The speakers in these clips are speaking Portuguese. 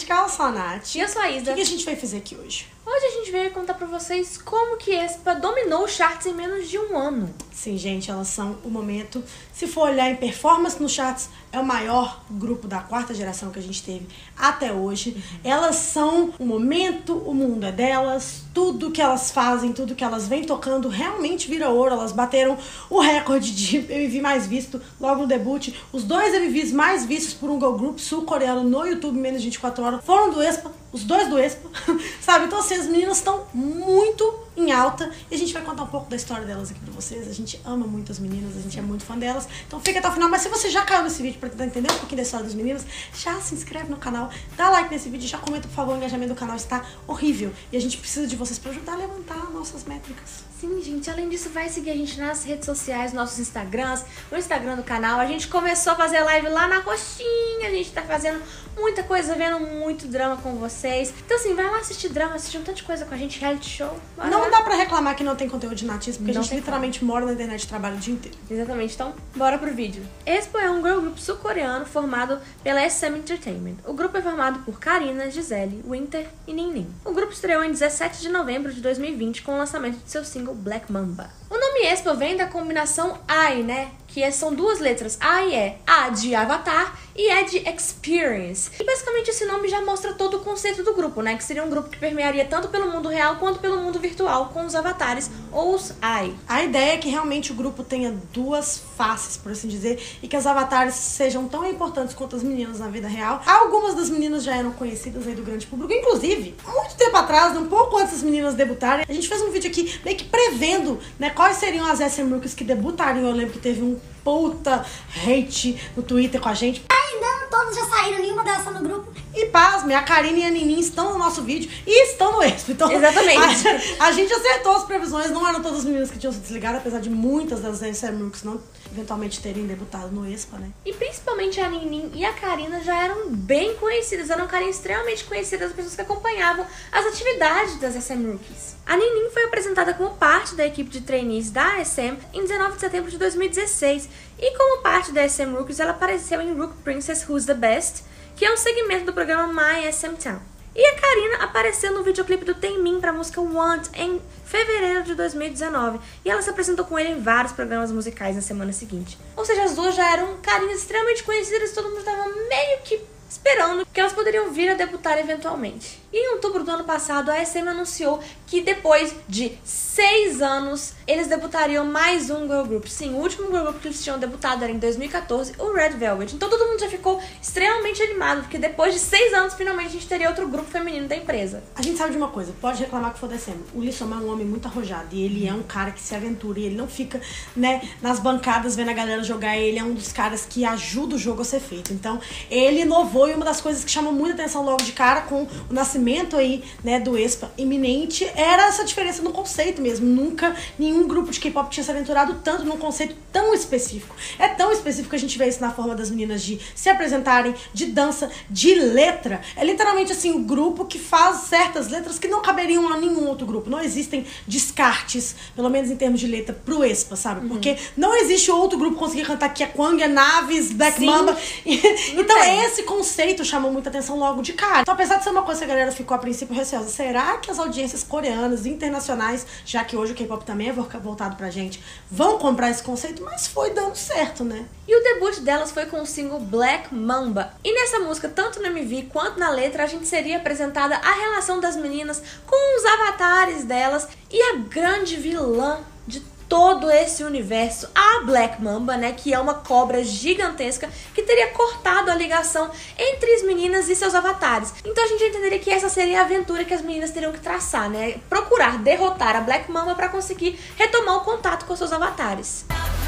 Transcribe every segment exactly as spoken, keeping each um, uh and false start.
Quântica, eu sou a Nath. E eu sou a Isa. O que, que a gente vai fazer aqui hoje? Hoje a gente veio contar pra vocês como que aespa dominou os charts em menos de um ano. Sim, gente, elas são o momento. Se for olhar em performance nos charts, é o maior grupo da quarta geração que a gente teve até hoje. Uhum. Elas são o momento, o mundo é delas, tudo que elas fazem, tudo que elas vêm tocando realmente vira ouro. Elas bateram o recorde de M V mais visto logo no debut. Os dois M Vs mais vistos por um girl group sul-coreano no YouTube em menos de vinte e quatro horas foram do aespa, os dois do aespa, sabe? Então assim, as meninas estão muito em alta e a gente vai contar um pouco da história delas aqui pra vocês. A gente ama muito as meninas, a gente é muito fã delas, então fica até o final. Mas se você já caiu nesse vídeo pra tentar entender um pouquinho da história das meninas, já se inscreve no canal, dá like nesse vídeo, já comenta, por favor. O engajamento do canal está horrível e a gente precisa de vocês pra ajudar a levantar nossas métricas. Sim, gente, além disso, vai seguir a gente nas redes sociais, nossos Instagrams, o Instagram do canal. A gente começou a fazer live lá na coxinha, a gente tá fazendo muita coisa, vendo muito drama com vocês. Então assim, vai lá assistir drama, assistir um tanto de coisa com a gente, reality show. Bora Não lá. dá pra reclamar que não tem conteúdo de natismo, porque Não a gente tem literalmente como. mora na internet e trabalha o dia inteiro. Exatamente, então bora pro vídeo. aespa é um girl group sul-coreano formado pela S M Entertainment. O grupo é formado por Karina, Gisele, Winter e Ninnin. O grupo estreou em dezessete de novembro de dois mil e vinte com o lançamento de seu single Black Mamba. O nome aespa vem da combinação I, né? Que são duas letras. I é A de Avatar e E de Experience. E basicamente esse nome já mostra todo o conceito do grupo, né? Que seria um grupo que permearia tanto pelo mundo real quanto pelo mundo virtual, com os avatares ou os I. A ideia é que realmente o grupo tenha duas faces, por assim dizer, e que as avatares sejam tão importantes quanto as meninas na vida real. Algumas das meninas já eram conhecidas aí do grande público, inclusive, muito tempo atrás, um pouco antes das meninas debutarem, a gente fez um vídeo aqui meio que prevendo, né, quais seriam as S M Rookies que debutariam. Eu lembro que teve um puta hate no Twitter com a gente. Ai, não, todas já saíram, nenhuma dessa no grupo. E pasme, a Karina e a Ninnin estão no nosso vídeo e estão no aespa. Então, exatamente. A, a gente acertou as previsões, não eram todas as meninas que tinham se desligado, apesar de muitas das S M Rookies não eventualmente terem debutado no aespa, né? E principalmente a Ninnin e a Karina já eram bem conhecidas, eram carinhas extremamente conhecidas, as pessoas que acompanhavam as atividades das S M Rookies. A Ninnin foi apresentada como parte da equipe de trainees da S M em dezenove de setembro de dois mil e dezesseis e como parte da S M Rookies ela apareceu em Rook Princess Who's the Best, que é um segmento do programa My S M Town. E a Karina apareceu no videoclipe do Taemin para a música Want em fevereiro de dois mil e dezenove. E ela se apresentou com ele em vários programas musicais na semana seguinte. Ou seja, as duas já eram carinhas extremamente conhecidas e todo mundo estava meio que esperando que elas poderiam vir a debutar eventualmente. E em outubro do ano passado, a S M anunciou que depois de seis anos, eles debutariam mais um girl group. Sim, o último girl group que eles tinham debutado era em dois mil e quatorze, o Red Velvet. Então todo mundo já ficou extremamente animado, porque depois de seis anos, finalmente a gente teria outro grupo feminino da empresa. A gente sabe de uma coisa, pode reclamar que for da S M. O Lee Soo-man é um homem muito arrojado e ele é um cara que se aventura e ele não fica, né, nas bancadas vendo a galera jogar. Ele é um dos caras que ajuda o jogo a ser feito. Então, ele inovou e uma das coisas que chamou muita atenção logo de cara com o nascimento aí, né, do aespa iminente era essa diferença no conceito mesmo. Nunca nenhum grupo de K-pop tinha se aventurado tanto num conceito tão específico. É tão específico que a gente vê isso na forma das meninas de se apresentarem, de dança, de letra. É literalmente assim, o grupo que faz certas letras que não caberiam a nenhum outro grupo. Não existem descartes, pelo menos em termos de letra, pro aespa, sabe? Uhum. Porque não existe outro grupo conseguir cantar que é Kwang, Navis, Black Sim. Mamba. Então tem. esse conceito chamou muita atenção logo de cara. Então, apesar de ser uma coisa que a galera ficou a princípio receosa, será que as audiências coreanas, internacionais, já que hoje o K-pop também é voltado pra gente, vão comprar esse conceito? Mas foi dando certo, né? E o debut delas foi com o single Black Mamba. E nessa música, tanto no M V quanto na letra, a gente seria apresentada a relação das meninas com os avatares delas e a grande vilã de todo esse universo, a Black Mamba, né, que é uma cobra gigantesca que teria cortado a ligação entre as meninas e seus avatares. Então a gente entenderia que essa seria a aventura que as meninas teriam que traçar, né, procurar derrotar a Black Mamba para conseguir retomar o contato com seus avatares.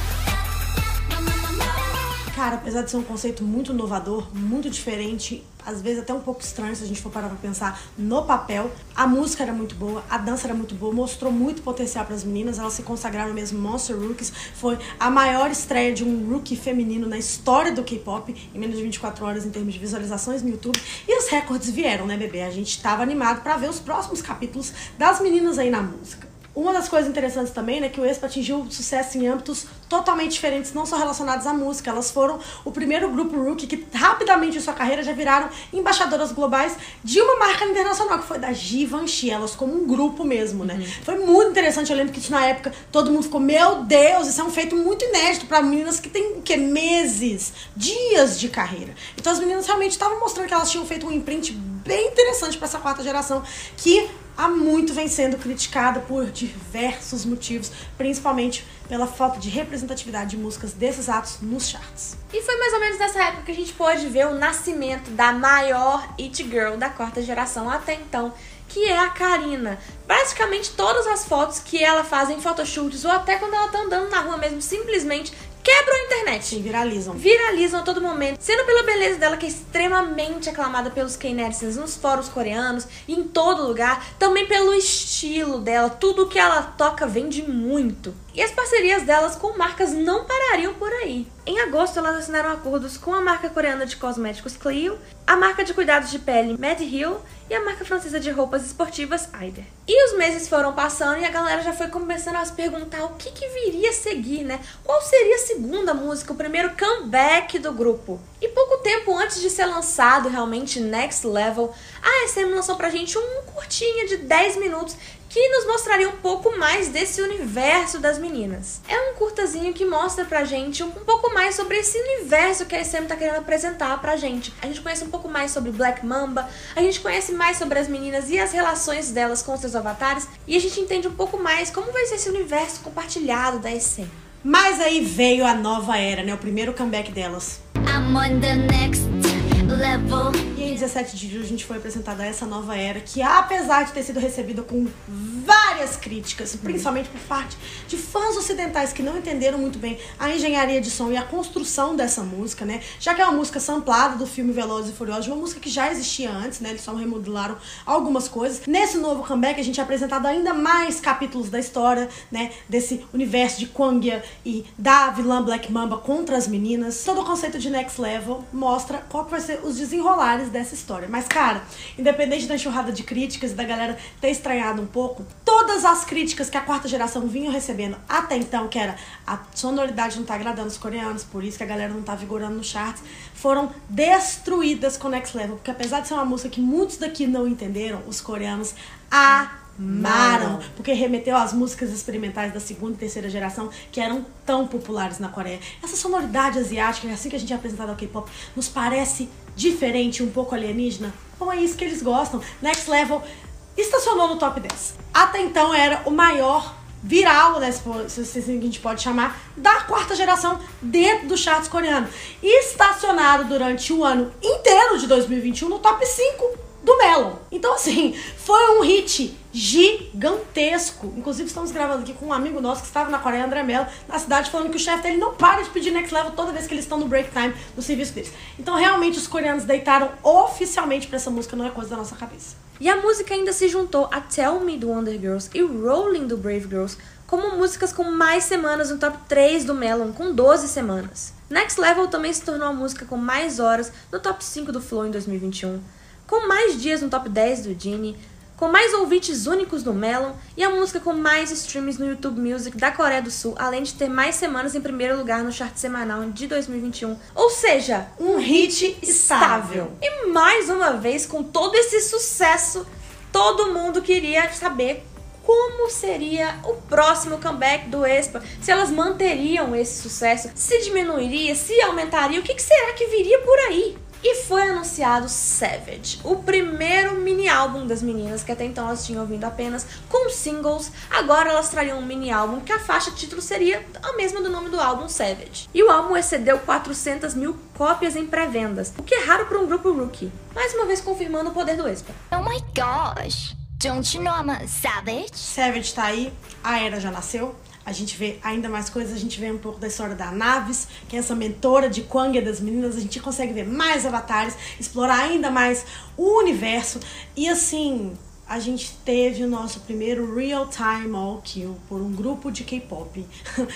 Cara, apesar de ser um conceito muito inovador, muito diferente, às vezes até um pouco estranho se a gente for parar pra pensar no papel, a música era muito boa, a dança era muito boa, mostrou muito potencial pras meninas, elas se consagraram mesmo Monster Rookies, foi a maior estreia de um rookie feminino na história do K-pop, em menos de vinte e quatro horas em termos de visualizações no YouTube, e os recordes vieram, né, bebê? A gente tava animado pra ver os próximos capítulos das meninas aí na música. Uma das coisas interessantes também, né, que o aespa atingiu sucesso em âmbitos totalmente diferentes, não só relacionados à música. Elas foram o primeiro grupo rookie que rapidamente em sua carreira já viraram embaixadoras globais de uma marca internacional, que foi da Givenchy, elas como um grupo mesmo, né? Uhum. Foi muito interessante, eu lembro que isso na época todo mundo ficou, meu Deus, isso é um feito muito inédito para meninas que têm, o quê? Meses, dias de carreira. Então as meninas realmente estavam mostrando que elas tinham feito um imprint bem interessante para essa quarta geração, que há muito vem sendo criticada por diversos motivos, principalmente pela falta de representatividade de músicas desses atos nos charts. E foi mais ou menos nessa época que a gente pôde ver o nascimento da maior it girl da quarta geração até então, que é a Karina. Basicamente todas as fotos que ela faz em photoshoots ou até quando ela tá andando na rua mesmo, simplesmente quebram a internet. Sim, viralizam. Viralizam a todo momento. Sendo pela beleza dela, que é extremamente aclamada pelos K-Netizens nos fóruns coreanos e em todo lugar. Também pelo estilo dela. Tudo que ela toca vende muito. E as parcerias delas com marcas não parariam por aí. Em agosto, elas assinaram acordos com a marca coreana de cosméticos Clio, a marca de cuidados de pele Mediheal e a marca francesa de roupas esportivas Aider. E os meses foram passando e a galera já foi começando a se perguntar o que, que viria a seguir, né? Qual seria a segunda música, o primeiro comeback do grupo? E pouco tempo antes de ser lançado realmente Next Level, a S M lançou pra gente um curtinha de dez minutos que nos mostraria um pouco mais desse universo das meninas. É um curtazinho que mostra pra gente um pouco mais sobre esse universo que a S M tá querendo apresentar pra gente. A gente conhece um pouco mais sobre Black Mamba, a gente conhece mais sobre as meninas e as relações delas com seus avatares, e a gente entende um pouco mais como vai ser esse universo compartilhado da S M. Mas aí veio a nova era, né? O primeiro comeback delas. I'm on the next level. E em dezessete de julho a gente foi apresentada a essa nova era, que apesar de ter sido recebida com várias críticas, principalmente por parte de fãs ocidentais que não entenderam muito bem a engenharia de som e a construção dessa música, né? Já que é uma música samplada do filme Velozes e Furiosos, uma música que já existia antes, né? Eles só remodelaram algumas coisas. Nesse novo comeback a gente é apresentado ainda mais capítulos da história, né? Desse universo de Kwangya e da vilã Black Mamba contra as meninas. Todo o conceito de Next Level mostra qual que vai ser os desenrolares dessa história. Mas, cara, independente da enxurrada de críticas e da galera ter estranhado um pouco, todas as críticas que a quarta geração vinha recebendo até então, que era a sonoridade não tá agradando os coreanos, por isso que a galera não tá vigorando nos charts, foram destruídas com Next Level, porque apesar de ser uma música que muitos daqui não entenderam, os coreanos amaram, porque remeteu às músicas experimentais da segunda e terceira geração que eram tão populares na Coreia. Essa sonoridade asiática, assim que a gente é apresentado ao K-pop, nos parece diferente, um pouco alienígena. Bom, é isso que eles gostam. Next Level estacionou no top dez. Até então era o maior viral, né, se assim a gente pode chamar, da quarta geração dentro dos charts coreanos. Estacionado durante o ano inteiro de dois mil e vinte e um no top cinco do Melon. Então, assim, foi um hit gigantesco. Inclusive, estamos gravando aqui com um amigo nosso que estava na Coreia, André Mello, na cidade, falando que o chefe dele não para de pedir Next Level toda vez que eles estão no break time no serviço deles. Então, realmente, os coreanos deitaram oficialmente pra essa música, não é coisa da nossa cabeça. E a música ainda se juntou a Tell Me do Wonder Girls e Rolling do Brave Girls como músicas com mais semanas no top três do Melon, com doze semanas. Next Level também se tornou a música com mais horas no top cinco do Flow em dois mil e vinte e um, com mais dias no top dez do Genie, com mais ouvintes únicos no Melon e a música com mais streams no YouTube Music da Coreia do Sul, além de ter mais semanas em primeiro lugar no chart semanal de dois mil e vinte e um. Ou seja, um hit estável. E mais uma vez, com todo esse sucesso, todo mundo queria saber como seria o próximo comeback do aespa, se elas manteriam esse sucesso, se diminuiria, se aumentaria, o que será que viria por aí? E foi anunciado Savage, o primeiro mini álbum das meninas, que até então elas tinham ouvido apenas com singles. Agora elas trariam um mini álbum que a faixa título seria a mesma do nome do álbum, Savage. E o álbum excedeu quatrocentas mil cópias em pré-vendas, o que é raro para um grupo rookie. Mais uma vez confirmando o poder do aespa. Oh my gosh, don't you know I'm a savage? Savage tá aí, a era já nasceu. A gente vê ainda mais coisas, a gente vê um pouco da história da Navis, que é essa mentora de Kwangya das meninas, a gente consegue ver mais avatares, explorar ainda mais o universo. E assim, a gente teve o nosso primeiro Real Time All Kill por um grupo de K-pop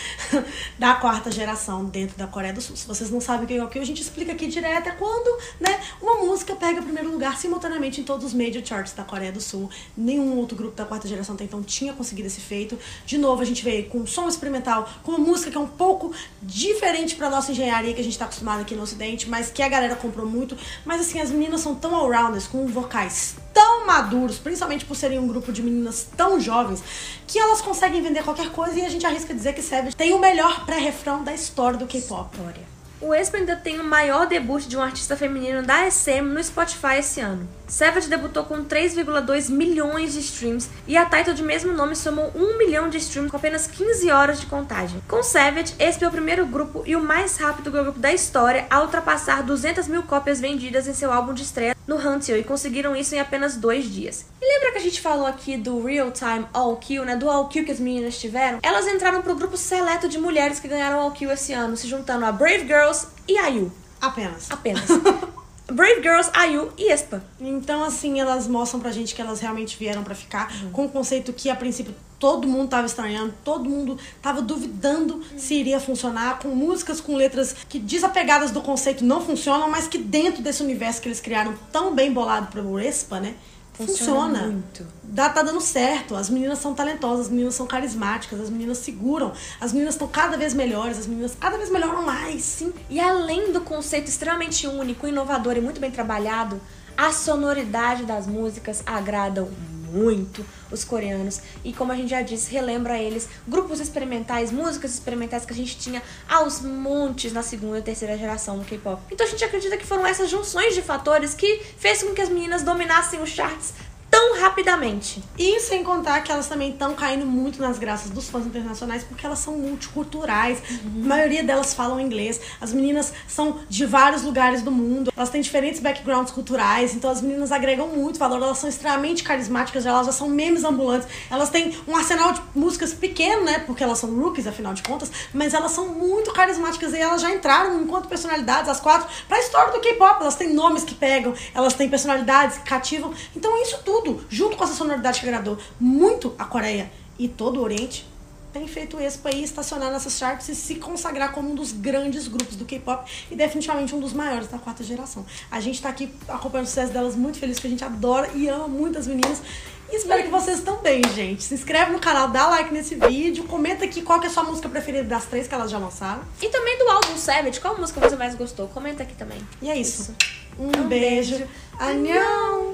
da quarta geração dentro da Coreia do Sul. Se vocês não sabem o que é All Kill, a gente explica aqui direto. É quando, né, uma música pega o primeiro lugar simultaneamente em todos os major charts da Coreia do Sul. Nenhum outro grupo da quarta geração até então tinha conseguido esse feito. De novo, a gente veio com um som experimental, com uma música que é um pouco diferente pra nossa engenharia que a gente tá acostumado aqui no Ocidente, mas que a galera comprou muito. Mas assim, as meninas são tão all-rounders, com vocais tão maduros, principalmente por serem um grupo de meninas tão jovens, que elas conseguem vender qualquer coisa, e a gente arrisca dizer que Savage tem o melhor pré-refrão da história do K-pop. O aespa ainda tem o maior debut de um artista feminino da S M no Spotify esse ano. Savage debutou com três vírgula dois milhões de streams e a title de mesmo nome somou um milhão de streams com apenas quinze horas de contagem. Com Savage, aespa é o primeiro grupo e o mais rápido girl group da história a ultrapassar duzentas mil cópias vendidas em seu álbum de estreia no Hanteo, e conseguiram isso em apenas dois dias. E lembra que a gente falou aqui do Real Time All Kill, né? Do All Kill que as meninas tiveram? Elas entraram pro grupo seleto de mulheres que ganharam All Kill esse ano, se juntando a Brave Girls e a IU. Apenas. Apenas. Brave Girls, I U e aespa. Então, assim, elas mostram pra gente que elas realmente vieram pra ficar, uhum, com um conceito que, a princípio, todo mundo tava estranhando, todo mundo tava duvidando, uhum, se iria funcionar, com músicas, com letras que, desapegadas do conceito, não funcionam, mas que dentro desse universo que eles criaram tão bem bolado pro aespa, né? Funciona. Funciona. Muito. Dá, tá dando certo. As meninas são talentosas, as meninas são carismáticas, as meninas seguram, as meninas estão cada vez melhores, as meninas cada vez melhoram mais, sim. E além do conceito extremamente único, inovador e muito bem trabalhado, a sonoridade das músicas agradam muito os coreanos. E como a gente já disse, relembra eles grupos experimentais, músicas experimentais que a gente tinha aos montes na segunda e terceira geração do K-pop. Então a gente acredita que foram essas junções de fatores que fez com que as meninas dominassem os charts tão rapidamente. E sem contar que elas também estão caindo muito nas graças dos fãs internacionais, porque elas são multiculturais. Uhum. A maioria delas falam inglês. As meninas são de vários lugares do mundo. Elas têm diferentes backgrounds culturais, então as meninas agregam muito valor. Elas são extremamente carismáticas, elas já são memes ambulantes. Elas têm um arsenal de músicas pequeno, né? Porque elas são rookies, afinal de contas, mas elas são muito carismáticas e elas já entraram enquanto personalidades, as quatro, pra história do K-pop. Elas têm nomes que pegam, elas têm personalidades que cativam. Então isso tudo, junto com essa sonoridade que agradou muito a Coreia e todo o Oriente, tem feito o aespa aí estacionar nessas charts e se consagrar como um dos grandes grupos do K-pop e definitivamente um dos maiores da quarta geração. A gente tá aqui acompanhando o sucesso delas, muito feliz, porque a gente adora e ama muito as meninas. E espero que vocês também, gente. Se inscreve no canal, dá like nesse vídeo, comenta aqui qual que é a sua música preferida das três que elas já lançaram. E também do álbum Savage, qual música você mais gostou? Comenta aqui também. E é isso. isso. Um, um beijo. beijo. Annyeong!